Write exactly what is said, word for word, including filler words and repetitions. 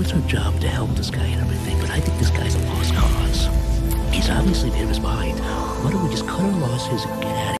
it's our job to help this guy and everything, but I think this guy's a lost cause. He's obviously made up his mind. Why don't we just cut our losses and get out of here?